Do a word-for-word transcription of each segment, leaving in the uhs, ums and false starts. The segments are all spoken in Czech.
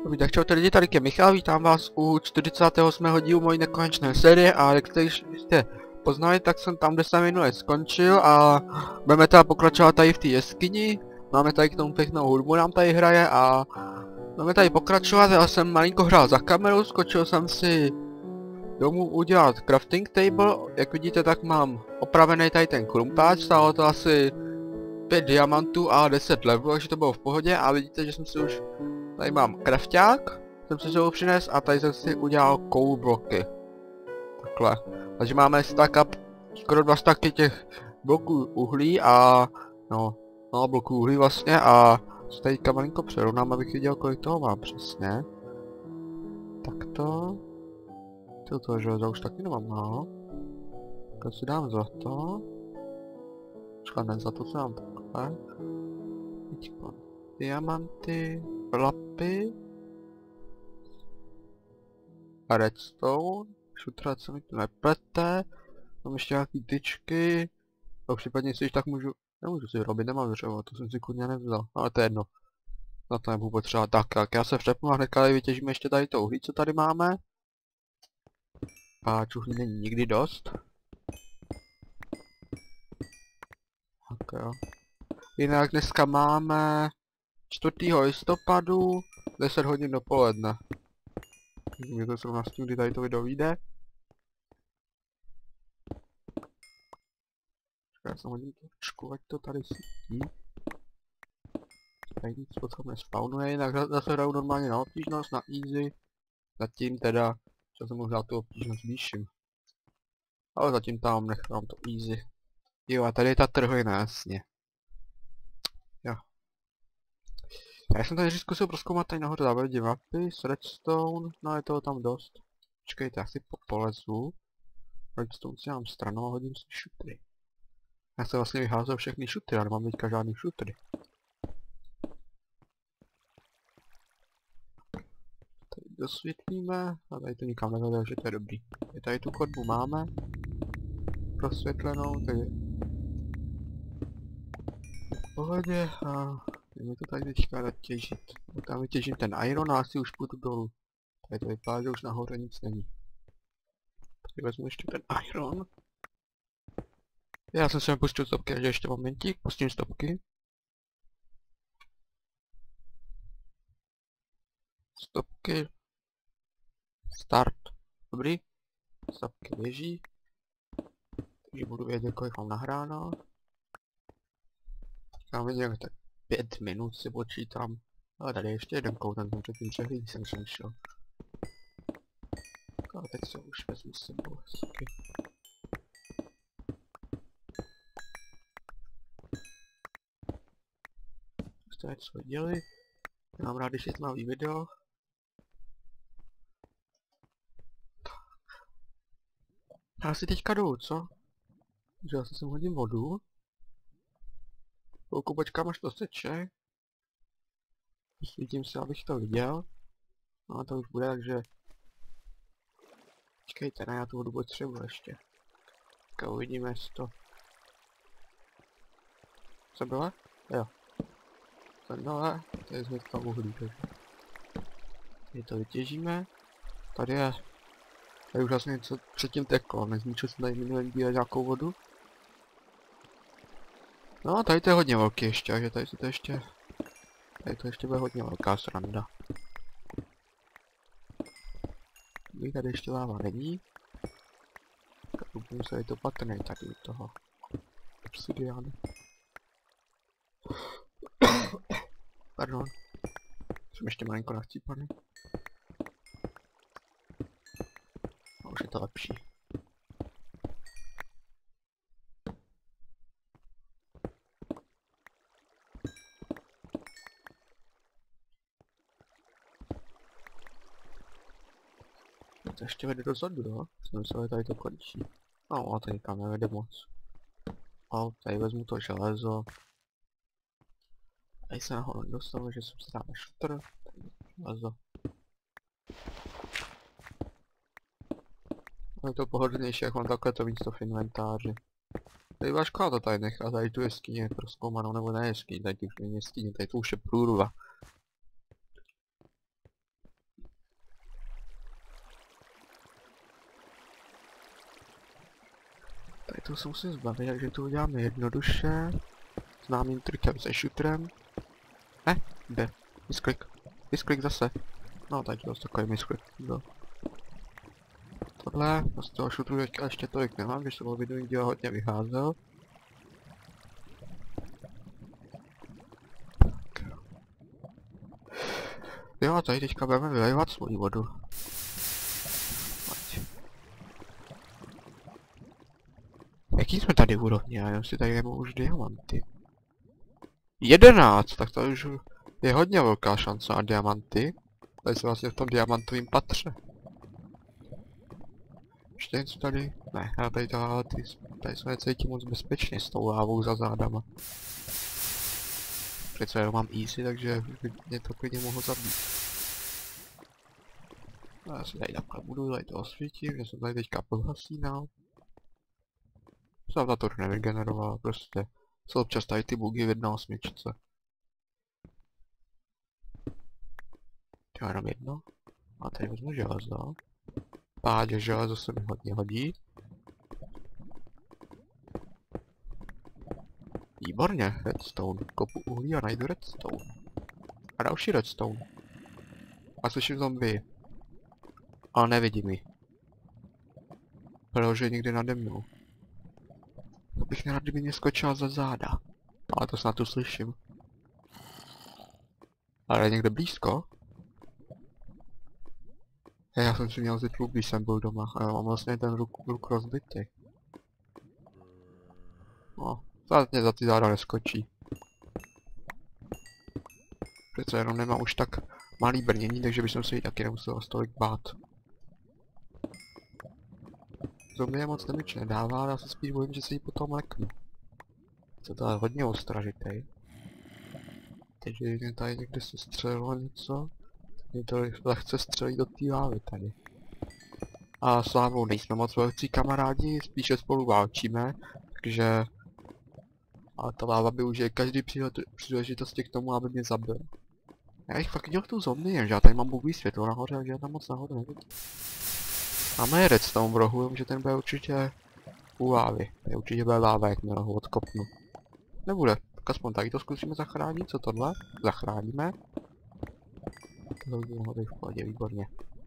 Tak čau lidi, tady je Michal, vítám vás u čtyřicátého osmého dílu mojí nekonečné série a jak jste již jste poznali, tak jsem tam, kde jsem minule skončil a budeme teda pokračovat tady v té jeskyni. Máme tady k tomu pěknou hudbu, nám tady hraje a budeme tady pokračovat. Já jsem malinko hrál za kamerou, skočil jsem si domů udělat crafting table. Jak vidíte, tak mám opravený tady ten krumpáč, stálo to asi pět diamantů a deset levelů, takže to bylo v pohodě a vidíte, že jsem si už tady mám krafťák, jsem si ho přines a tady jsem si udělal coal bloky. Takhle. Takže máme stack up, skoro dva stacky těch bloků uhlí a no, no bloků uhlí vlastně a se tady malinko přerovnám, abych viděl, kolik toho mám přesně. Takto. Toto železo už taky nemám málo. Tak si dám zlato. Počkat, ne zlato se dám takhle. Teďko diamanty, lapy. A redstone. Šutra, co mi to neplete. Mám ještě nějaký tyčky. A případně si tak můžu... Nemůžu si vyrobit, nemám dřevo, to jsem si kurně nevzal. Ale to je jedno. Na to nebudu potřebovat. Tak, tak já se přepnu a hnedka tady vytěžíme ještě tady to uhlí, co tady máme. Páč uhlí není nikdy dost. Tak jo. Jinak dneska máme čtvrtého listopadu, deset hodin dopoledne. Mě to srovná s tím, kdy tady to video vyjde. Já jsem hodím trošku, ať to tady svítí. Tady nic potom nespawnuje, jinak zase hraju normálně na obtížnost, na easy. Zatím teda, že jsem možná tu obtížnost zvýším. Ale zatím tam nechám to easy. Jo, a tady je ta trhlina, jasně. Jo. Já jsem tady zkusil prozkoumat tady nahoře závodě mapy s redstone, no je toho tam dost. Počkejte, já si polezu. Redstone si dám stranou a hodím si šutry. Já jsem vlastně vyházel všechny šutry, ale nemám teďka žádný šutry. Tady dosvětlíme, a tady to nikam nevede, že to je dobrý. Je tady tu chodbu máme. Prosvětlenou, takže... V pohodě a... Jdeme to tady teďka natěžit. Tam vytěžím ten iron a asi už půjdu dolů. Tady to vypadá, že už nahoře nic není. Tady vezmu ještě ten iron. Já jsem se pustil stopky, takže ještě momentík, pustím stopky. Stopky. Start. Dobrý. Stopky běží. Takže budu vědět, kolik mám nahráno. Já vidím, tak pět minut si počítám. Ale tady ještě jeden kout, ten jsem předtím přehlídl, jsem sem šel. A teď se už vezmu s sebou hezky. Jste něco viděli? Já mám rád, když je tmavý video. Já si teďka jdu, co? Takže já si sem hodím vodu. Chvilku počkám, až to seče. Svítím si, abych to viděl. No a to už bude, takže... Počkejte, ne, já tu vodu potřebuji ještě. Tak uvidíme, jestli to... Co bylo? Jo. Tenhle, tady jsme tam uhlí, takže... Tady to vytěžíme. Tady je... Tady už vlastně něco předtím teklo, nezničil jsem tady minulý díle nějakou vodu. No, tady to je hodně velký ještě, takže tady si to ještě... Tady to ještě bude hodně velká sranda. Tady ještě láva není. Tak úplně se to patrný tady u toho. Obsidiány. Pardon. Jsem ještě malinko nachcípaný. A už je to lepší. To ještě vede dozadu, jo? Jsem myslel, že tady to končí. No, a tady nikam nevede moc. A tady vezmu to železo. Tady se nahoru dostal, že jsem si dal šutr. Tady železo. No je to pohodlnější, jak mám takhle to místo v inventáři. Tady byla škoda to tady nechat, tady tu jeskyně prozkoumanou, nebo ne jeskyně, tady už není jeskyně, tady to už je průrva. Tady to se musím zbavit, takže to uděláme jednoduše. Známým trikem se šutrem. Ne, jde. Misklik. Misklik zase. No, tak to takový misklik. No. Tohle, z toho šutru teďka ještě tolik nemám, když jsem video díl hodně vycházel. Jo, a tady teďka budeme vylejvat svoji vodu. Ať. Jaký jsme tady úrovně? Já jenom si tady nemám už diamanty. jedenáct, tak to už je hodně velká šance na diamanty. Tady jsme vlastně v tom diamantovém patře. Ještě něco tady? Ne, já tady tady, tady, tady jsme necítím moc bezpečně s tou lávou za zádama. Přece jenom mám easy, takže mě to klidně mohlo zabít. Já si tady takhle budu, tady to osvítím, že jsem tady teďka podhasínal. Jsem to nevygeneroval, prostě. Jsou občas tady ty bugy v jedné osmičce. To je jenom jedno. A tady vezmu železo. Pádě železo se mi hodně hodí. Výborně, redstone. Kopu uhlí a najdu redstone. A další redstone. A slyším zombie. Ale nevidím ji. Protože je někde nade mnou. To bych nerad, kdyby mě skočila za záda. Ale to snad tu slyším. Ale je někde blízko? Hej, já jsem si měl vzít luk, když jsem byl doma. A já mám vlastně ten luk, luk rozbitý. No, snad mě za ty záda neskočí. Přece jenom nemám už tak malý brnění, takže bych se jí taky nemusel tolik bát. Zombie moc damage nedává, ale já se spíš bojím, že se jí potom leknu. Co to je hodně ostražitej. Takže mě tady někde se střelilo něco, mě to lehce střelí do té lávy tady. A s lávou nejsme moc velcí kamarádi, spíše spolu válčíme, takže... Ale ta láva využije každý příležitosti k tomu, aby mě zabil. Já jich fakt viděl tu zombie, že já tady mám bubý světlo nahoře, takže já tam moc nahoře nevidím. Máme redstone v rohu, že ten bude určitě u lávy. Tady určitě bude láva, jak mě ho odkopnu. Nebude, tak aspoň tady to zkusíme zachránit, co tohle? Zachráníme. To hodíme hody v pohodě, výborně.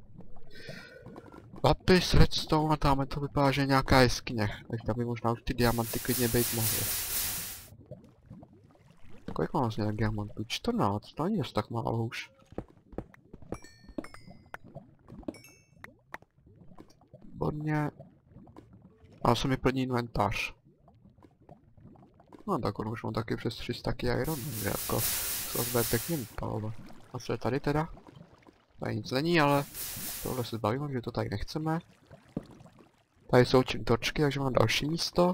Lapis, redstone a tam to vypadá, že je nějaká jeskyně. Takže tam by možná už ty diamanty klidně být mohly. Kolik mám vlastně diamantů? čtrnáct, to není dost tak málo už. Výborně. A se mi plní inventář. No tak on už mám taky přes tři staky iron, takže jako se bude pěkně vypalovat. A co je tady teda? Tady nic není, ale tohle se zbavíme, že to tady nechceme. Tady jsou čintočky, takže mám další místo.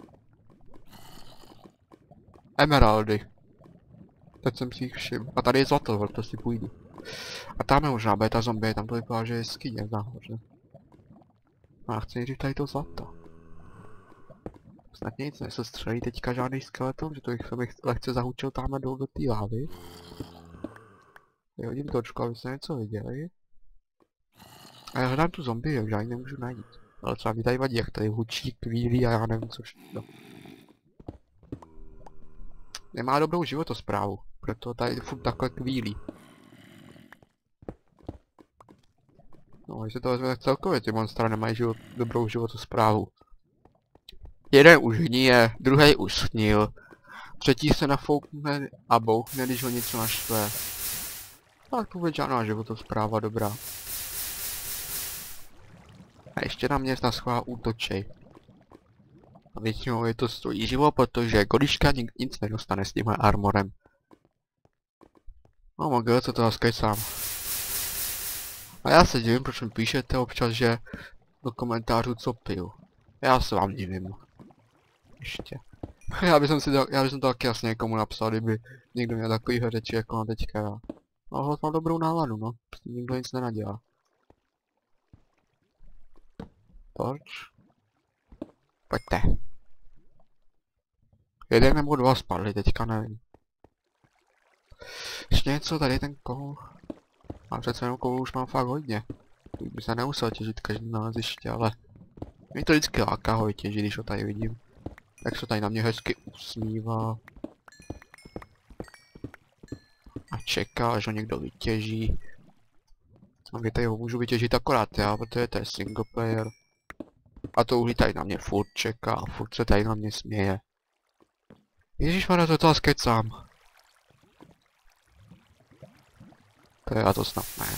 Emeraldy. Teď jsem si jich všiml. A tady je zlato, to si půjdu. A tam je možná beta zombie, tam to vypadá, že je skině nahoře. A já chci nejdřív tady to zlato. Snad nic nesestřelí teďka žádný skeleton, že to jsem jich lehce zahučil tamhle dolů do té lávy. Vyhodím točku, aby se něco viděli. A já hledám tu zombie, takže já ji nemůžu najít. Ale třeba mi tady vadí, jak tady hučí, kvílí a já nevím co všechno. Nemá dobrou životosprávu, proto tady furt takhle kvílí. No, když se to vezme, tak celkově ty monstra nemají život, dobrou životosprávu. Jeden už hníje, druhý už schnil, třetí se nafoukne a bouchne, když ho něco naštve. Tak vůbec žádná životospráva dobrá. A ještě na mě naschvál útočej. A většinou je to stojí živo, protože Goliška nic nedostane s tímhle armorem. No mogel, co to haskaj sám. A já se divím, proč mi píšete občas, že do komentářů co piju. Já se vám divím. Ještě. Já bych si to, já bych to taky jasně někomu napsal, kdyby někdo měl takovýhle řeči jako na teďka já. No hlad mám dobrou náladu, no. Prostě nikdo nic nenadělá. Torč. Pojďte. Jeden nebo dva spadli, teďka nevím. Ještě něco, tady ten koul. A přece jenom koul už mám fakt hodně. By se nemusel těžit každý naleziště, ale... Mě to vždycky láká ho vytěžit, když ho tady vidím. Jak se tady na mě hezky usmívá. A čeká, až ho někdo vytěží. A mě tady ho můžu vytěžit akorát já, protože to je single player. A to uhlí tady na mě furt čeká a furt se tady na mě směje. Ježišmarja, to toho skecám. To je, a to snad ne.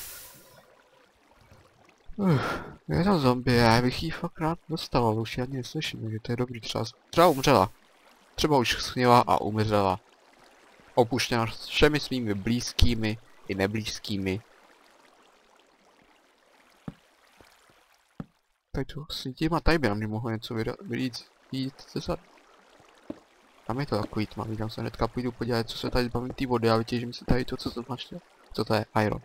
Uf, je to zombie, já bych jí fakt rád dostal, už ji ani neslyším, že to je dobrý, třeba, třeba umřela. Třeba už schněla a umřela. Opuštěna všemi svými blízkými i neblízkými. Tady to svítím a tady by nám mohlo něco vyjít ze zadu. Tam je to takový tmavý, tam se hnedka půjdu podívat, co se tady zbavím té vody a vytěžím si tady to, co jsem naštěl. Co to je? Iron.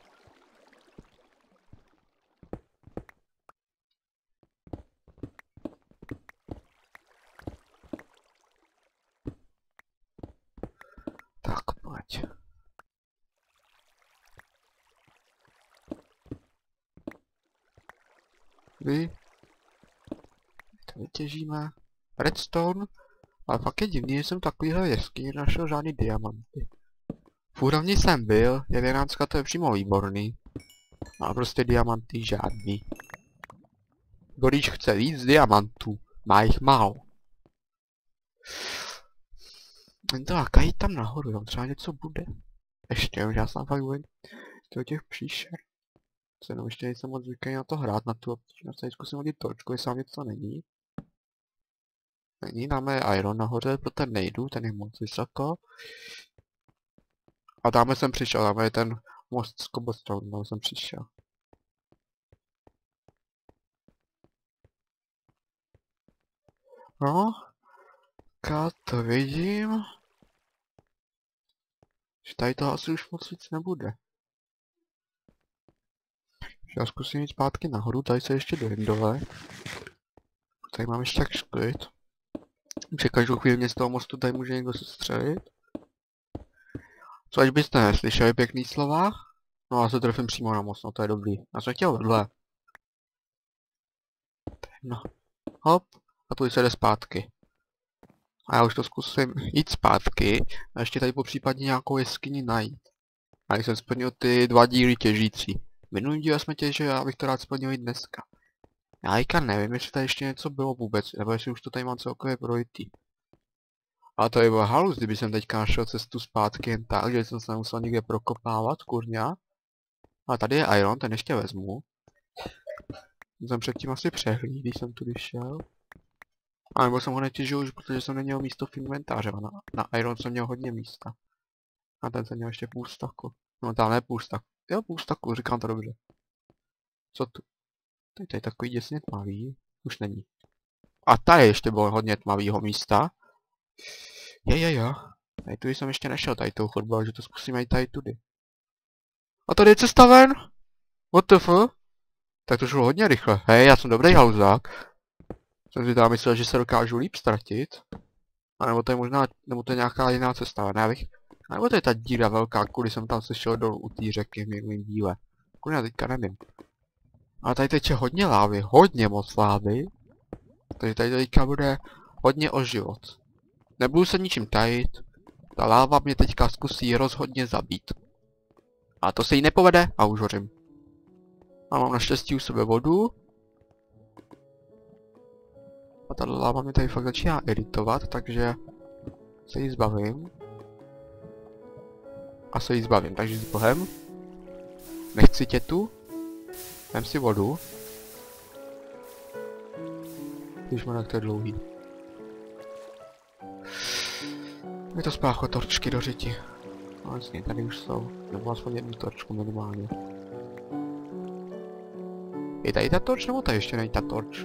Tak, pojď. Vy? To vytěžíme. Redstone? Ale fakt je divný, že jsem takovýhle jeskyni našel žádný diamanty. V úrovni jsem byl, jedenáctka to je přímo výborný. A prostě diamanty žádný. Když chce víc diamantů, má jich málo. Jen to láká jít tam nahoru, tam třeba něco bude. Ještě, že já jsem fakt uvěděl do těch příšer. Co jenom ještě nejsem moc zvyklý na to hrát, na tu obtíž. Já se zkusím hodit torčku, jestli tam něco není. Není, dáme iron nahoře, pro ten nejdu, ten je moc vysoko. A dáme jsem přišel, dáme ten most z cobblestone, tam jsem přišel. No, já to vidím. Že tady to asi už moc víc nebude. Já zkusím jít zpátky nahoru, tady se ještě dojím dole. Tady mám ještě tak klid. Že každou chvíli mě z toho mostu tady může někdo sestřelit. Co až byste neslyšeli pěkný slova? No já se trefím přímo na most, no to je dobrý. Já jsem chtěl vedle. No. Hop. A tu se jde zpátky. A já už to zkusím jít zpátky. A ještě tady po případě nějakou jeskyni najít. A když jsem splnil ty dva díly těžící. Minulý díl jsme těžili, já bych to rád splnil i dneska. Já teďka nevím, jestli tady ještě něco bylo vůbec, nebo jestli už to tady mám celkově projitý. Ale to je byl halus, kdyby jsem teďka našel cestu zpátky jen tak, že jsem se nemusel nikde prokopávat, kurňa. A tady je iron, ten ještě vezmu. Jsem předtím asi přehlíd, když jsem tudy šel. A nebo jsem ho netěžil už, protože jsem neměl místo v inventáře, a na, na iron jsem měl hodně místa. A ten jsem měl ještě půl staku. No tam ne půl staku. Jo, půl staku, říkám to dobře. Co tu? Tady, tady takový děsně tmavý. Už není. A tady ještě bylo hodně tmavýho místa. Je, je, je. Tady tudy jsem ještě nešel, tady tou chodbou, že to zkusíme i tady tudy. A tady je cesta ven? What the fuck? Tak to šlo hodně rychle. Hej, já jsem dobrý haluzák. Jsem si teda myslel, že se dokážu líp ztratit. A nebo to je možná, nebo to je nějaká jiná cesta, ne bych. A nebo to je ta díra velká, kvůli jsem tam se šel dolů u té řeky v minulým díle. Kvůli já teďka nevím. A tady teče hodně lávy, hodně moc lávy. Takže tady teďka bude hodně o život. Nebudu se ničím tajit. Ta láva mě teďka zkusí rozhodně zabít. A to se jí nepovede a už hořím. A mám naštěstí u sebe vodu. A ta láva mě tady fakt začíná iritovat, takže se jí zbavím. A se jí zbavím, takže s bohem. Nechci tě tu. Vem si vodu. Když má, jak to je dlouhý. Je to spácho torčky do řiti. No jasně, tady už jsou. Nebo aspoň jednu torčku minimálně. Je tady ta torč, nebo tady ještě není ta torč?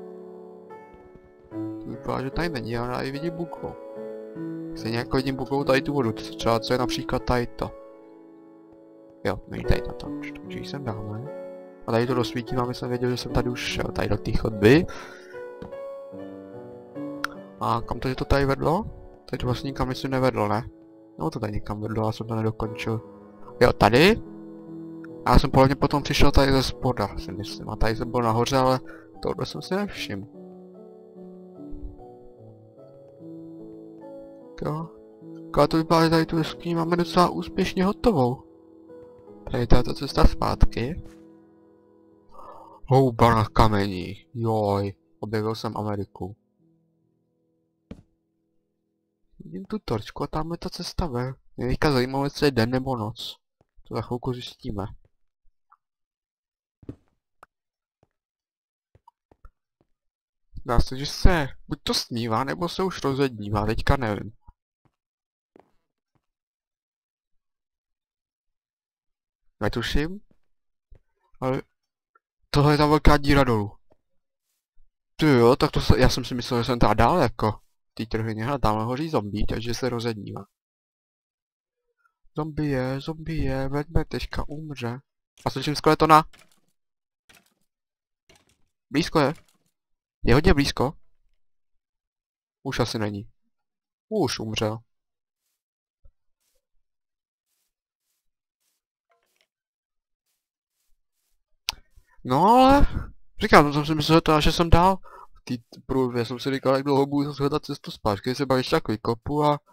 To vypadá, že tady není, ale tady vidím bukovou. Stejně jako vidím bukovou tady tu vodu, třeba co je například tady to. Jo, není tady ta torč, takže ji sem dáme. A tady to rozsvítím, aby jsem věděl, že jsem tady už šel, tady do té chodby. A kam to, že to tady vedlo? Tady to vlastně nikam myslím nevedlo, ne? No to tady někam vedlo, já jsem to nedokončil. Jo, tady? A já jsem pohodně potom přišel tady ze spoda, si myslím. A tady jsem byl nahoře, ale tohle jsem si nevšiml. Jo. Když to vypadá, tady tu jeskyni máme docela úspěšně hotovou. Tady je tato cesta zpátky. Houba na kamení. Joj, objevil jsem Ameriku. Vidím tu torčku a tam je ta cesta ve. Mě teďka zajímalo, jestli je den nebo noc. To za chvilku zjistíme. Dá se, že se buď to snívá, nebo se už rozednívá, teďka nevím. Netuším. Ale tohle je ta velká díra dolů. Ty jo, tak to se, já jsem si myslel, že jsem tady dál jako ty trhyně, a tamhle hoří zombie, takže se rozednívá. Zombie, zombie, veďme, teďka umře. A slyším skeletona. Blízko je. Je hodně blízko. Už asi není. Už umřel. No ale... Říkám, jsem si myslel, že jsem dál. V té průvě jsem si říkal, jak dlouho budu hledat cestu zpátky, se bavíš tak vykopu a...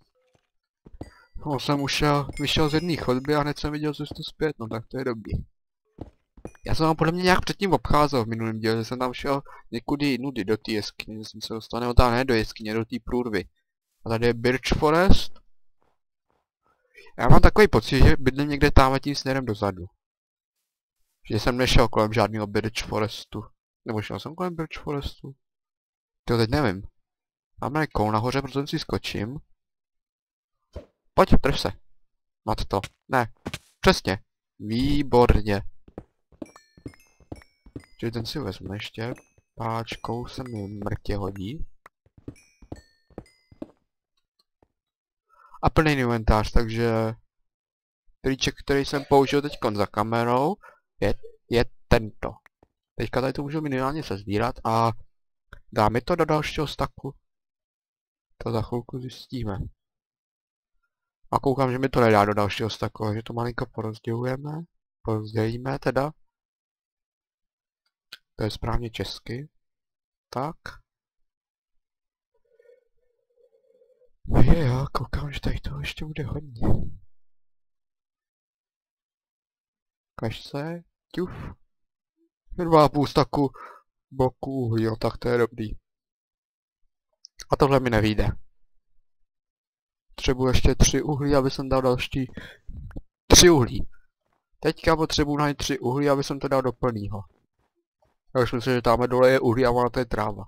No jsem ušel, vyšel z jedné chodby a hned jsem viděl cestu zpět, no tak to je dobrý. Já jsem tam podle mě nějak předtím obcházel v minulém díle, že jsem tam šel někudy jinudy do té jeskyně, jsem se dostal, nebo tam ne do jeskyně, do té průrvy. A tady je Birch Forest. Já mám takový pocit, že bydlím někde tam tím směrem dozadu. Že jsem nešel kolem žádného Birch Forestu. Nebo šel jsem kolem Birch Forestu? To teď nevím. Mám na koul nahoře, protože si skočím. Pojď, drž se. Mat to. Ne. Přesně. Výborně. Čili ten si vezmu ještě. Páčkou se mi mrtě hodí. A plný inventář, takže... Triček, který jsem použil teď za kamerou, je, je tento. Teďka tady to můžu minimálně sezbírat a... Dá mi to do dalšího staku. To za chvilku zjistíme. A koukám, že mi to nedá do dalšího staku, takže to malinko porozdělujeme. Porozdělíme teda. To je správně česky. Tak. Je, já koukám, že tady toho ještě bude hodně. Kaž se, ťuf. Dva a půl staku bloků, jo, tak to je dobrý. A tohle mi nevyjde. Potřebuji ještě tři uhlí, aby jsem dal další... Tři uhlí. Teďka potřebuji najít tři uhlí, aby jsem to dal do plnýho. Já už myslím, že tamhle dole je uhlí a ona to je tráva.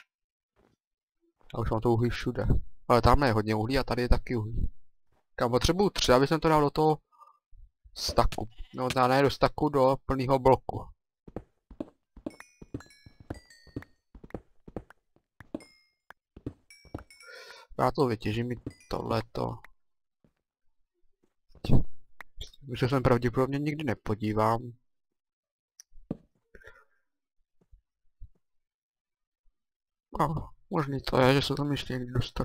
Já už mám to uhlí všude. Ale tamhle je hodně uhlí a tady je taky uhlí. Kam potřebuji tři, aby jsem to dal do toho staku. No ne do staku, do plného bloku. Já to vytěžím i tohleto. Už se sem pravděpodobně nikdy nepodívám. No, možný to je, že se tam ještě někdy dostanu.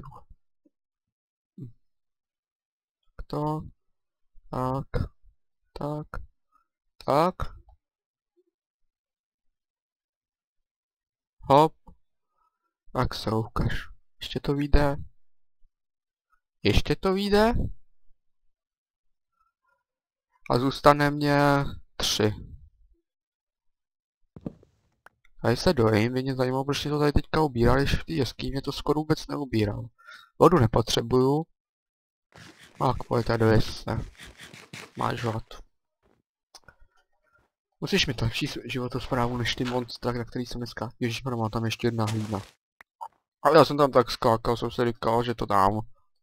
To. Tak. Tak. Tak. Hop. Tak se ukaž. Ještě to vyjde. Ještě to vyjde. A zůstane mě tři. Tady se dojím, mě zajímalo, proč to tady teďka ubíral, když v té jeskyni to skoro vůbec neubíral. Vodu nepotřebuju. Tak, pojďte do jesce. Máš hlad. Musíš mi to lepší životosprávu než ty monstra, na který jsem dneska... Ježišmar, má tam ještě jedna hlína. Ale já jsem tam tak skákal, jsem si říkal, že to dám.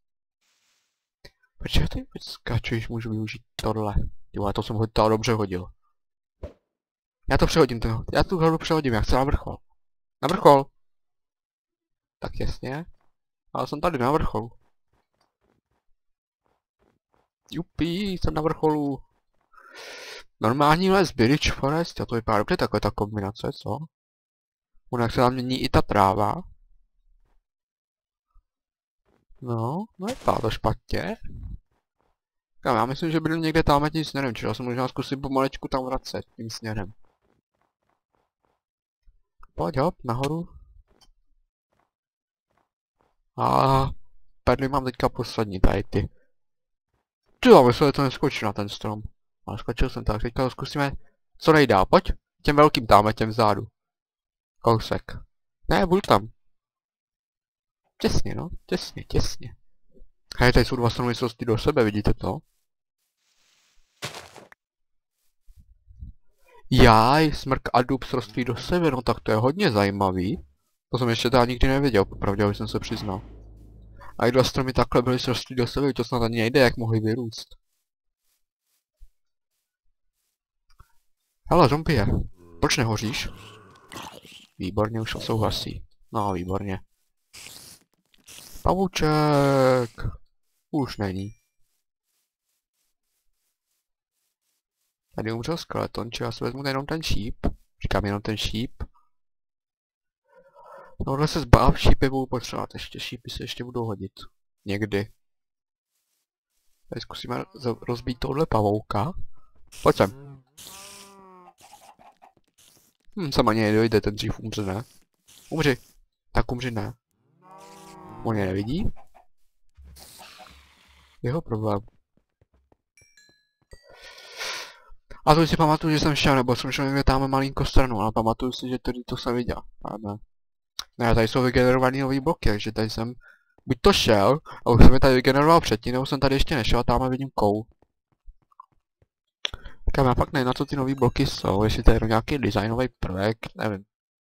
Proč já tady skáču, když můžu využít tohle? Jo, to jsem ho to dobře hodil. Já to přehodím, to, já tu hru přehodím, já chci na vrchol. Na vrchol! Tak jasně. Ale jsem tady na vrcholu. Jupí, jsem na vrcholu. Normální les Birch Forest, a to vypadá dobře takhle ta kombinace, co? Ono jak se tam mění i ta tráva. No, no vypadá to špatně. Já myslím, že byl někde tam tím směrem, čiže já jsem možná zkusit pomalečku tam vracet tím směrem. Pojď hop, nahoru. A perly mám teďka poslední, tady ty. Ty jo, myslel, že to neskočí na ten strom. Ale skočil jsem tak, teďka to zkusíme co nejdál, pojď. Těm velkým dáme, těm vzadu. Kousek. Ne, budu tam. Těsně, no, těsně, těsně. Hej, tady jsou dva souvislosti do sebe, vidíte to? Jaj, smrk a dub srostlí do sebe, no tak to je hodně zajímavý. To jsem ještě teda nikdy neviděl, popravdě, abych jsem se přiznal. A i dva stromy takhle byly srostlí do sebe, to snad ani nejde, jak mohli vyrůst. Hele, zombie, proč nehoříš? Výborně, už souhlasí. No, výborně. Pavouček! Už není. Tady umřel skeleton, či já si vezmu jenom ten šíp. Říkám jenom ten šíp. Tohle se zbav, šípy budu potřebovat ještě, šípy se ještě budou hodit. Někdy. Tady zkusíme rozbít tohle pavouka. Pojď sem. Hm, sama ani nedojde, ten dřív umře, ne? Umři. Tak umři, ne. On je nevidí? Jeho problém. A to si pamatuju, že jsem šel, nebo jsem šel někde tam malinko stranu, ale pamatuju si, že tady to jsem viděl. A ne. Ne, tady jsou vygenerovaný nový bloky, takže tady jsem buď to šel, a už jsem je tady vygeneroval předtím, nebo jsem tady ještě nešel a tam vidím kou. Tak já fakt nevím, na co ty nový bloky jsou, jestli to je nějaký designový prvek, nevím.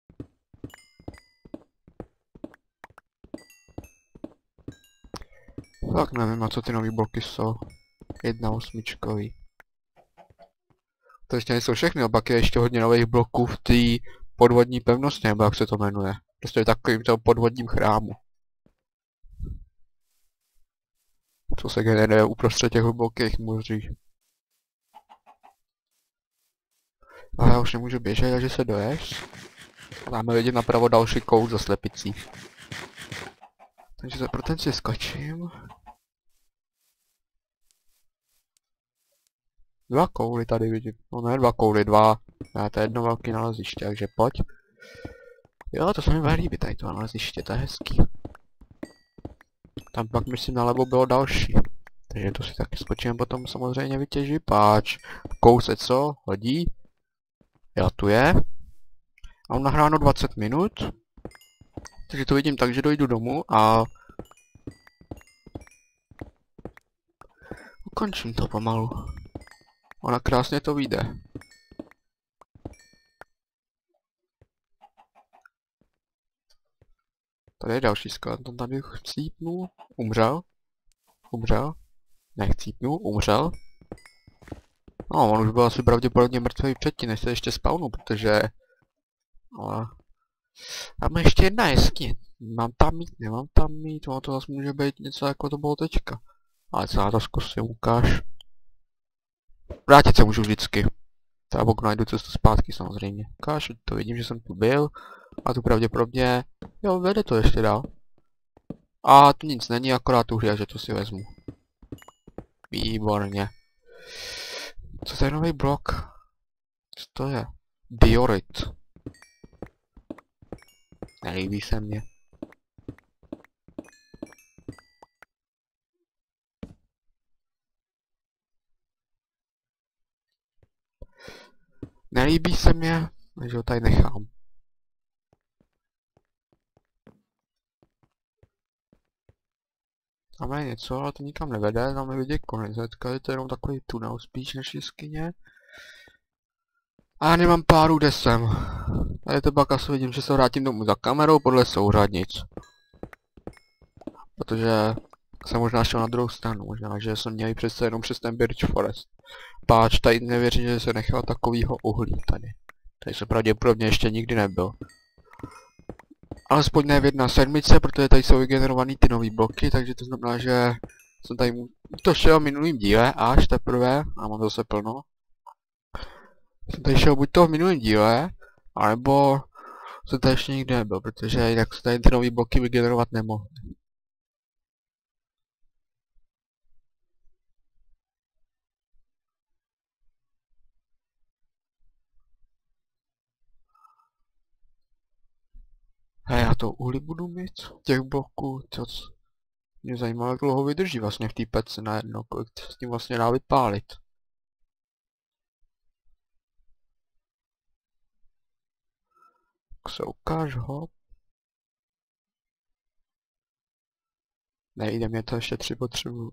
Tak nevím, na co ty nový bloky jsou. Jedna osmičkový. To ještě nejsou všechny, a pak je ještě hodně nových bloků v té podvodní pevnosti, nebo jak se to jmenuje. Prostě v takovým toho podvodním chrámu. Co se generuje uprostřed těch hlubokých moří. A já už nemůžu běžet, takže se doješ. A dáme vidět napravo další kout za slepicí. Takže za pro ten si skočím. Dva kouly tady vidím. No ne, dva kouly, dva. Ne, to je jedno velký naleziště, takže pojď. Jo, to se mi bude líbit, tady to naleziště, to je hezký. Tam pak myslím nalevo bylo další. Takže to si taky skočíme potom samozřejmě vytěžit, páč. Kouse co? Hodí. Jo, tu je. A mám nahráno dvacet minut. Takže to vidím tak, že dojdu domů a... ukončím to pomalu. Ona krásně to vyjde. Tady je další skeleton, tady chcípnul, umřel. Umřel. Nechcípnul, umřel. No, on už byl asi pravděpodobně mrtvý předtím, než se ještě spawnu, protože... Ale... Tam je ještě jedna jeskyně. Mám tam mít, nemám tam mít, ono to zase může být něco jako to bylo teďka. Ale co já to zkusím, ukáž. Vrátit se můžu vždycky. Třeba pokud najdu cestu zpátky samozřejmě. Ukáž, to vidím, že jsem tu byl. A tu pravděpodobně... Jo, vede to ještě dál. A tu nic není, akorát tu hře, že to si vezmu. Výborně. Co to je nový blok? Co to je? Diorit. Nelíbí se mně. Nelíbí se mně, takže ho tady nechám. Tam je něco, ale to nikam nevede, tam nevidí konec. Teďka je to jenom takový tunel spíš než jeskyně. A já nemám páru, kde jsem. Tady to pak asi vidím, že se vrátím domů za kamerou podle souřadnic. Protože jsem možná šel na druhou stranu, možná, že jsem měl přece jenom přes ten Birch Forest. Páč, tady nevěřím, že se nechal takovýho uhlí tady. Tady se pravděpodobně ještě nikdy nebyl. Alespoň ne v jedna sedmice, protože tady jsou vygenerovaný ty nový bloky, takže to znamená, že jsem tady to šel v minulým díle, až teprve, a mám zase plno. Jsem tady šel buď to v minulém díle, anebo jsem tady ještě nikdy nebyl, protože jinak se tady ty nový bloky vygenerovat nemohly. já to uhlí budu mít, těch bloků, to mě zajímalo, jak dlouho vydrží vlastně v té pece najednou, kolik se s tím vlastně dá vypálit. Tak se ukáž ho. Nejde mě to, ještě tři potřebuju.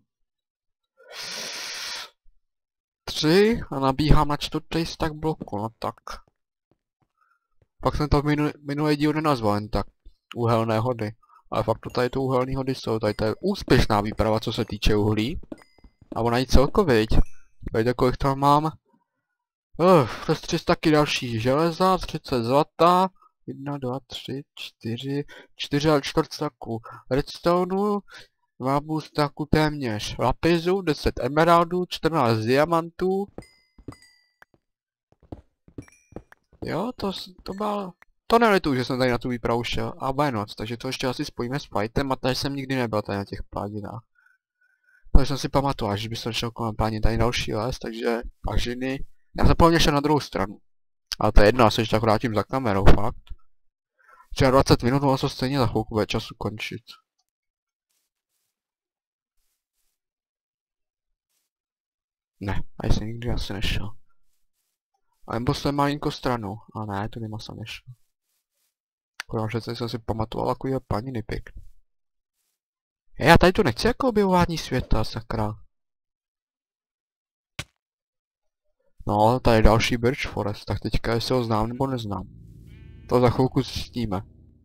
Tři a nabíhám na čtvrtý stack bloku, no tak. Pak jsem to v minu, minulý díl nenazval jen tak. Uhelné hody. Ale fakt to tady to uhelné hody jsou, tady to je úspěšná výprava, co se týče uhlí. A ona i celkově, viď? Víte, kolik tam mám? Uh, přes tři staky další železa, třicet zlata. Jedna, dva, tři, čtyři, čtyři a čtvrt staku redstoneu. Dva půl staku téměř lapisu, deset emeraldů, čtrnáct diamantů. Jo, to, to bylo... To nelituju, že jsem tady na tu výpravu šel. A bude noc, takže to ještě asi spojíme s fightem a tady jsem nikdy nebyl tady na těch pládinách. Takže jsem si pamatoval, že bych se šel kolem pládin tady další les, takže pažiny. Já jsem plně šel na druhou stranu. Ale to je jedno, já se ještě tak vrátím za kamerou, fakt. Třeba dvacet minut, ono se stejně za chvilku bude času končit. Ne, tady jsem nikdy asi nešel. A nebo jsem malinko stranou. A ne, to nema jsem nešel. Akorát, že jsem si pamatoval, jako je planiny pěkný. Hej, já tady to nechci jako objevování světa, sakra. No, tady je další Birch Forest, tak teďka jestli ho znám nebo neznám. To za chvilku zjistíme.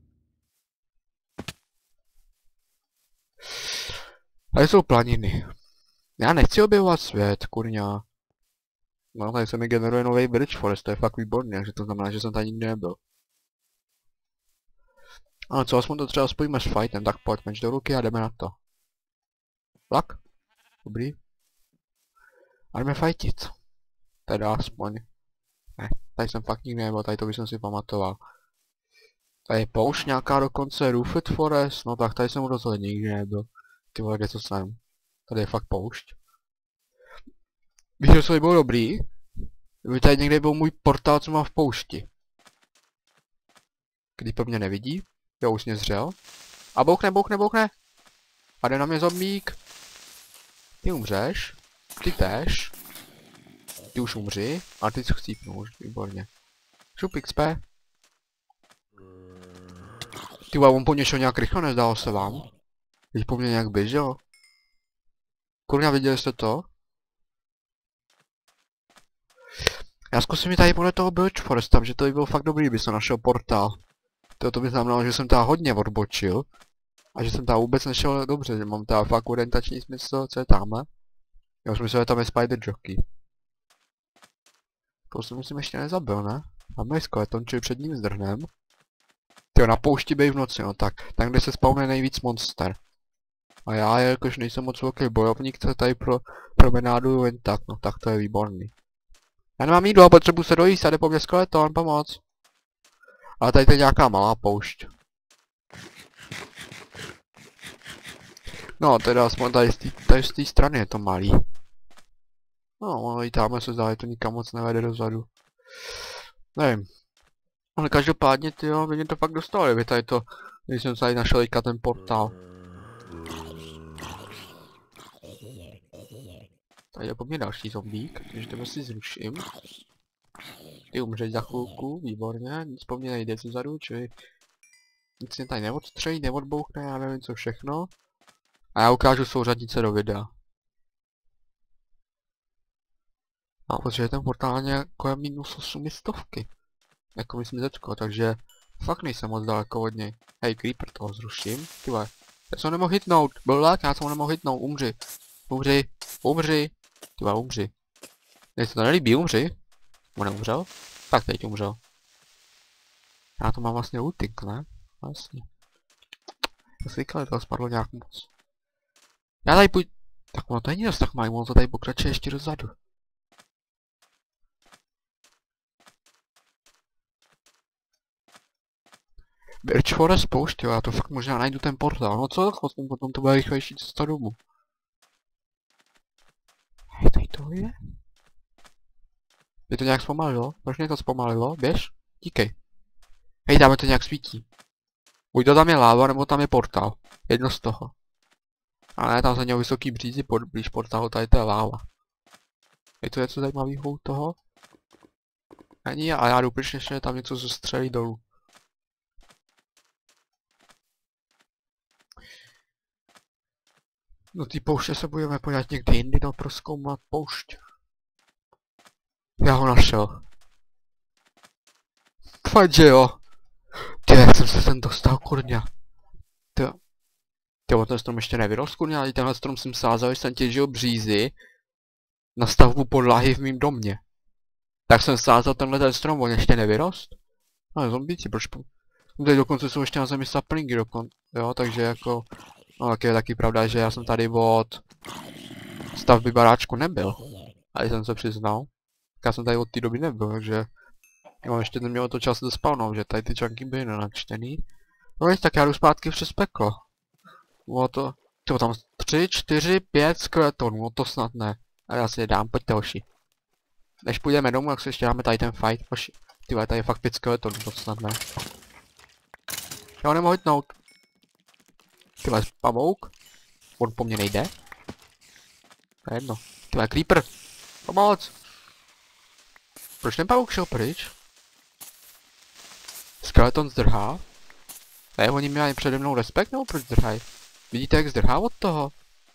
Tady jsou planiny. Já nechci objevovat svět, kurňa. No, tady se mi generuje nový Birch Forest, to je fakt výborný, takže to znamená, že jsem tady nikdy nebyl. Ale co, aspoň to třeba spojíme s fightem, tak pojď, meč do ruky a jdeme na to. Tak? Dobrý. A jdeme fightit. Teda aspoň. Ne, tady jsem fakt nikdy nebyl, tady to bych si pamatoval. Tady je poušť nějaká dokonce, Roofed Forest, no tak tady jsem rozhodně nikdy nebyl. Ty vole, kde to jsem? Tady je fakt poušť. Víš, že to by bylo dobrý? Kdyby tady někde byl můj portál, co mám v poušti. Když po mě nevidí. Jo, už mě zřel. A bouchne, bouchne, bouchne. A jde na mě zombík. Ty umřeš. Ty též. Ty už umři. A ty chcípnu už, výborně. Šup X P. Ty vole, on po něj šel nějak rychle, nezdálo se vám? Teď po mně nějak běžel. Kurňa, viděli jste to? Já zkusím mi tady podle toho Birch Forest, že to by bylo fakt dobrý, kdyby se našel portál. To, to by znamenalo, že jsem tady hodně odbočil. A že jsem tady vůbec nešel dobře, že mám tady fakt orientační smysl, co je tamhle. Já už myslím, že tam je Spider Jockey. To jsem myslím ještě nezabil, ne? Máme i skeleton, čili před ním zdrhnem. Tyjo, na poušti bej v noci, no tak. Tam, kde se spawne nejvíc monster. A já, jakož nejsem moc velký bojovník, co tady pro promenáduju jen tak, no tak to je výborný. Já nemám jídlo, potřebuji se dojíst, a jde po mě skeleton, pomoc. Ale tady to je nějaká malá poušť. No, teda aspoň tady z té strany je to malý. No, ono i tamhle se zdá, že to nikam moc nevede dozadu. Nevím. Ale každopádně, tyjo, by mě to fakt dostalo, kdyby tady to, když jsem tady našel teďka ten portál. Tady je po mně další zombík, takže to si zruším. Ty umřeš za chvilku, výborně, nic po mně nejde zezadu, čili nic mě tady neodstřejí, neodbouchne, já nevím co všechno. A já ukážu souřadnice do videa. A protože ten portál je kolem minus osm stovky. Jako myslím Zčko, takže fakt nejsem moc daleko od něj. Hej, Creeper, toho zruším, tyhle. Já jsem ho nemohl hitnout, byl lák, já jsem ho nemohl hitnout, umři. Umři, umři, tyhle, umři. Mně se to nelíbí, umři. On neumřel? Tak teď umřel. Já to mám vlastně ultink, ne? Vlastně. Já si říkal, že toho spadlo nějak moc. Já tady půjdu... Tak ono to není dost tak malý, ono to tady pokračuje ještě dozadu. Birch Forest poušť, jo, já to fakt možná najdu ten portál, no co, potom, potom to bude rychlejší cesta domů. Hej, tady to je? Je to nějak zpomalilo? Proč mě to zpomalilo? Běž? Díkej. Hej, dáme to nějak svítí. Buď to tam je láva, nebo tam je portál. Jedno z toho. Ale ne, tam se měl vysoký břízy pod, blíž portálu, tady to je láva. Je to něco zajímavého u toho? Není, a já jdu pryč, že tam něco zastřelí dolů. Do té pouště se budeme podívat někdy jindy, no prozkoumat poušť. Já ho našel. Fakt, že jo. Ty, jak jsem se sem dostal, kurňa. Ty, ty, ten strom ještě nevyrost, kurňa, ale tenhle strom jsem sázel, když jsem těžil břízy na stavbu podlahy v mým domě. Tak jsem sázel tenhle ten strom, on ještě nevyrost. No, zombíci, proč po... Tady dokonce jsou ještě na zemi saplingy dokonce, jo, takže jako... No, tak je taky pravda, že já jsem tady od stavby baráčku nebyl. Ale jsem se přiznal. Tak já jsem tady od té doby nebyl, takže... Jo, ještě nemělo to čas despawnout, že tady ty čanky byly nenačtený. No víš, tak já jdu zpátky přes peklo. Bylo to... Tyjo, tam tři, čtyři, pět skeletonů, no to snad ne. A já si je dám, pojďte hoši. Než půjdeme domů, tak si ještě dáme tady ten fight, hoši. Tyhle, tady je fakt pět skeletonů, to snad ne. Já ho nemohu hitnout. Tyhle, pavouk. On po mně nejde. To je jedno. Tyhle, creeper. Pomoc. Proč ten pavouk šel pryč? Skeleton zdrhá. Ne, oni měli přede mnou respekt, nebo proč zdrhají? Vidíte, jak zdrhá od toho?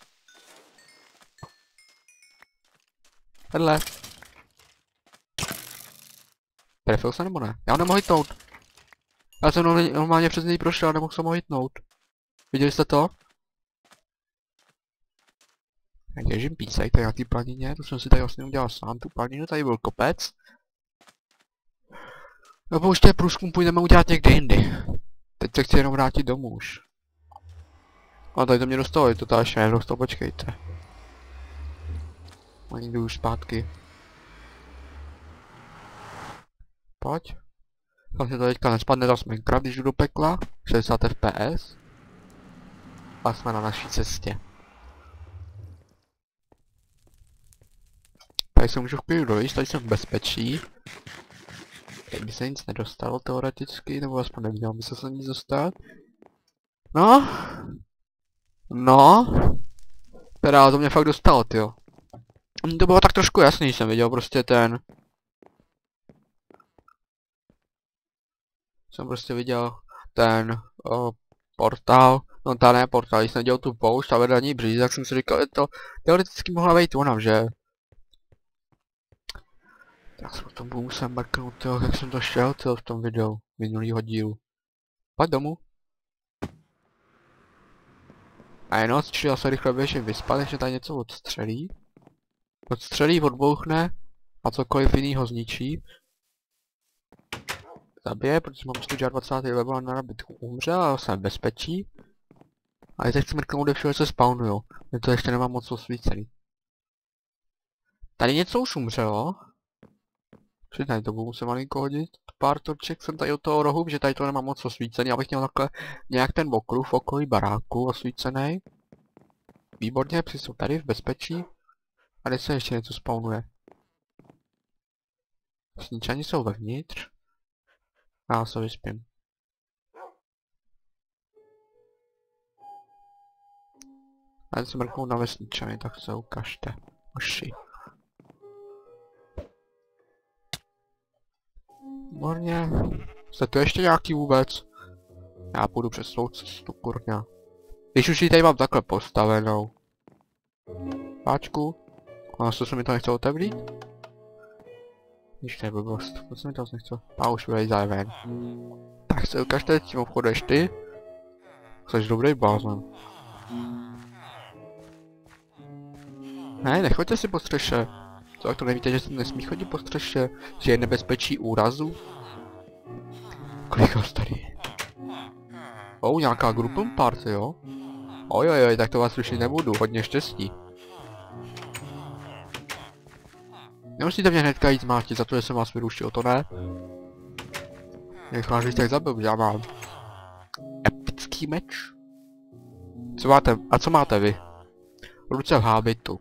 Tenhle. Trefil se nebo ne? Já ho nemohu hitnout. Já jsem normálně přes něj prošel a nemohl jsem ho hitnout. Viděli jste to? Jak ježím písek tady na té planině, to jsem si tady vlastně udělal sám, tu planinu, tady byl kopec. No pouště průzkum půjdeme udělat někdy jindy. Teď se chci jenom vrátit domů už. A tady to mě dostalo, je to tady ještě nedostalo, počkejte. Ani jdu už zpátky. Pojď. Vlastně to teďka nespadne zas Minecraft, když jdu do pekla. šedesát F P S. A jsme na naší cestě. Tady se můžu v klidu dojít, tady jsem v bezpečí. Kdyby se nic nedostalo teoreticky, nebo aspoň nemělo by se se nic dostat. No. No. Teda to mě fakt dostalo, tyjo. To bylo tak trošku jasný, jsem viděl prostě ten... Jsem prostě viděl ten o, portál, no ta ne portál, když jsem dělal tu poušť a vedle ní bříz, tak jsem si říkal, že to teoreticky mohla být ona, že? Tak jsem to musel mrknout, jo, jak jsem to šel, tyjo, v tom videu, minulýho dílu. Pojď domů. A jenom chtěl se rychle běžím vyspat, ještě tady něco odstřelí. Odstřelí, odbouchne a cokoliv jinýho zničí. Zabije, protože mám sto dvacátý level na nabitku umřel a jsem v bezpečí. A teď chci mrknout, kde všude se spawnujou. Mě to ještě nemám moc osvícený. Tady něco už umřelo. Přidnej, to budu se malinko hodit. Pár toček jsem tady od toho rohu, že tady to nemám moc osvícený, abych měl takhle nějak ten okruh v okolí baráku osvícený. Výborně, psi jsou tady v bezpečí. A teď se ještě něco spawnuje. Sníčani jsou vevnitř. Já se vyspím. A jen se mrknou na vesničany, tak se ukažte. Oši. Morně. Jste tu ještě nějaký vůbec? Já půjdu přes svou cestu, kurňa. Když už ji tady mám takhle postavenou. Páčku. A co se mi to nechce otevřít? Když to je blbost, to se mi to nechce. A už vylejzá ven. Tak se ukažte, tím obchodeš ty. Jsi dobrý blázen. Ne, nechoďte si po střeše. Co, jak to nevíte, že se nesmí chodit po střeše? Že je nebezpečí úrazu? Kolik vás tady? Oh, nějaká grouping party, jo? Ojojoj, tak to vás slyšet nebudu, hodně štěstí. Nemusíte mě hnedka jít zmátit za to, že jsem vás vyrušil, to ne? Nech vás tak zabil, já mám epický meč. Co máte, a co máte vy? Ruce v hábitu.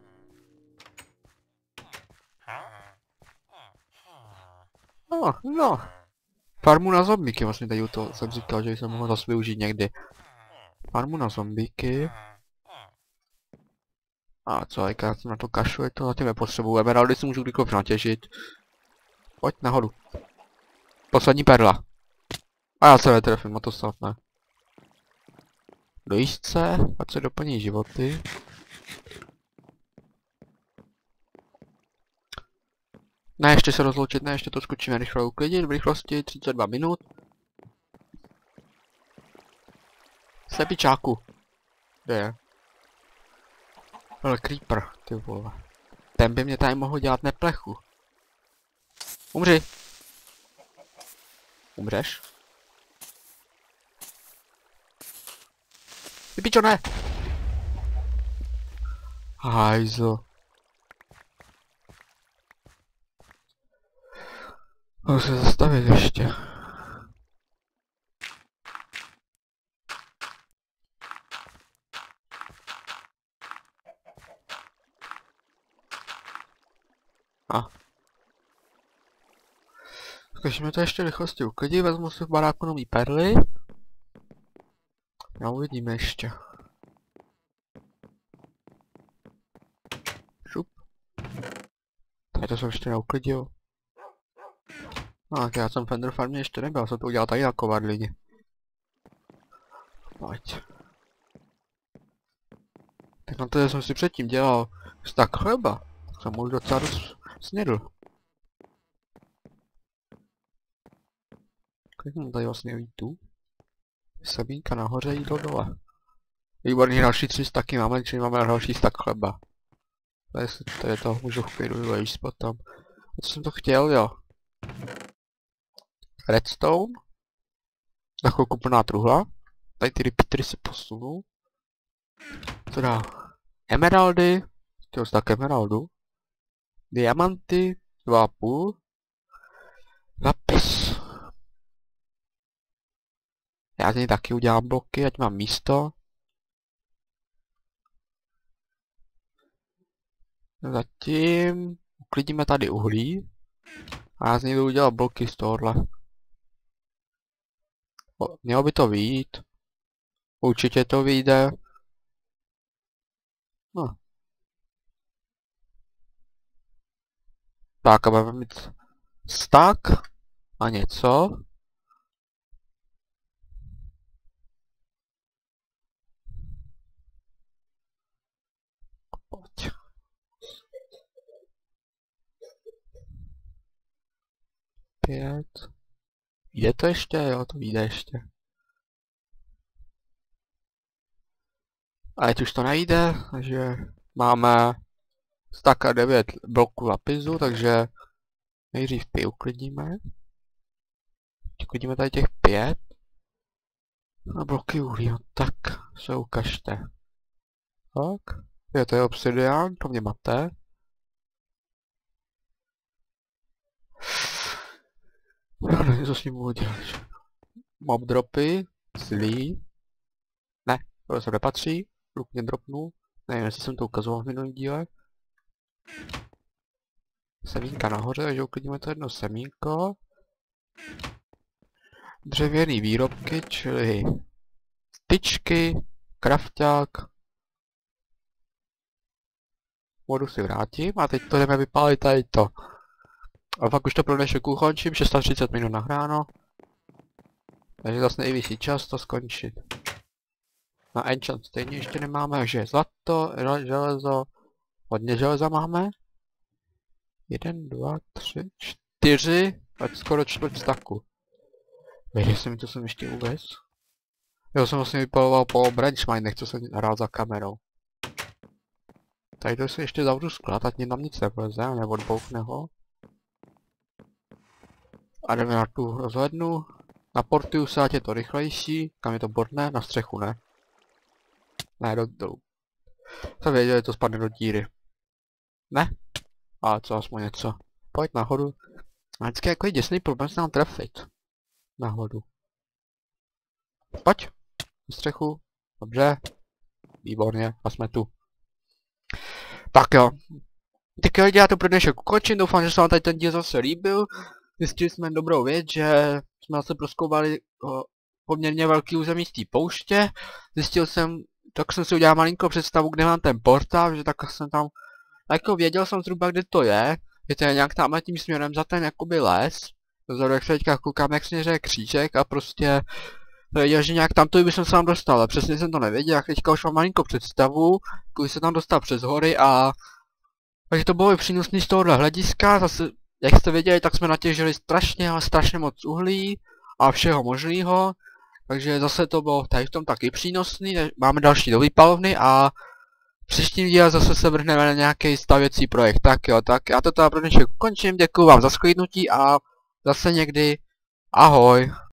No, no. Farmu na zombíky vlastně tady u toho jsem říkal, že jsem mohl zase využít někdy. Farmu na zombíky. A co, jak já na to kašlu, je to zatím nepotřebuji. Emeraldy si můžu kdykoliv natěžit. Pojď nahoru. Poslední perla. A já se netrefím, a to snad ne. Do jízdce, ať se doplní životy. Ne, ještě se rozloučit, ne, ještě to skočíme rychle uklidit, v rychlosti třicet dva minut. Slepičáku. Kde je? Ale creeper, ty vole. Ten by mě tady mohl dělat neplechu. Umři. Umřeš? Ty pičo, ne! Hajzl. Můžu se zastavit ještě. A. Zkusíme to ještě rychlosti uklidit, vezmu si v baráku nový perly. A uvidíme ještě. Šup. Tady to jsem ještě neuklidil. No, tak já jsem v Ender Farmě ještě nebyl, jsem to udělal tady na kovadlině. Pojď. Tak na to jsem si předtím dělal stack chleba, tak jsem už docela dost snědl. Kolik mám tady vlastně vítu? Semínka nahoře, jídlo dole. Výborný, další tři staky máme, čili máme na další stack chleba. Jestli tady toho můžu v klidu vylejíst potom. A co jsem to chtěl, jo? Redstone. Za chvilku plná truhla. Tady ty repeatery se posunu. Co dál? Emeraldy. Chtěl tak emeraldu. Diamanty. Dva a půl. Lapis. Já z něj taky udělám bloky, ať mám místo. Zatím uklidíme tady uhlí. A já z něj udělal bloky z tohohle. O, mělo by to vyjít. Určitě to vyjde. No. Tak a budeme mít stack a něco. Pojď. Pět. Je to ještě? Jo, to vyjde ještě. A teď už to nejde, takže máme stack a devět bloků lapisu, takže nejdřív pět uklidíme. Uklidíme tady těch pět. A bloky uhlí, no tak se ukažte. Tak, je to je obsidian, to mě mate. Já nevím, co s ním budu dělat. Mob dropy, zlý. Ne, to se nepatří. Luk mě dropnul. Nevím, jestli jsem to ukazoval v minulém díle. Semínka nahoře, takže uklidíme to jedno semínko. Dřevěný výrobky, čili tyčky, krafťák. Vodu si vrátím a teď to jdeme vypálit tady to. A pak už to pro dnešek ukončím, šest třicet minut nahráno. Takže zase nejvyšší čas to skončit. Na enchant stejně ještě nemáme, takže zlato, železo, hodně železa máme. Jeden, dva, tři, čtyři, ať skoro čtvrt staku. Věděl jsem mi, to jsem ještě uvez. Jo, jsem vlastně vypaloval po branch minech, co jsem hrál za kamerou. Tady to si ještě zavřu sklad, ať mě tam nic nevleze, nebo odboukne ho. A jdeme na tu rozhlednu. Na portiu se, ať je to rychlejší. Kam je to borné? Na střechu, ne? Ne, do dolů. Jsem věděl, že to spadne do díry. Ne? A co, aspoň něco. Pojď nahoru. A vždycky jako je děsný problém se nám trefit. Nahoru. Pojď. Na střechu. Dobře. Výborně. A jsme tu. Tak jo. Tak jo, já to pro dnešek ukončím. Doufám, že se vám tady ten díl zase líbil. Zjistili jsme dobrou věc, že jsme zase prozkoumali o, poměrně velký území z té pouště. Zjistil jsem, tak jsem si udělal malinkou představu, kde mám ten portál, že tak jsem tam, jako věděl jsem zhruba, kde to je, že to je nějak tamhle tím směrem za ten jakoby les. Dozadu, jak se teďka koukám, jak směřuje křížek a prostě věděl, že nějak tamto bych se tam dostal, ale přesně jsem to nevěděl, jak teďka už mám malinkou představu, když se tam dostal přes hory a... Takže to bylo i přínosný z tohohle hlediska, zase, jak jste věděli, tak jsme natěžili strašně, ale strašně moc uhlí a všeho možného. Takže zase to bylo tady v tom taky přínosný, máme další do výpalovny a příštím díle zase se vrhneme na nějaký stavěcí projekt. Tak jo, tak já to teda pro dnešek ukončím, děkuju vám za shlédnutí a zase někdy ahoj.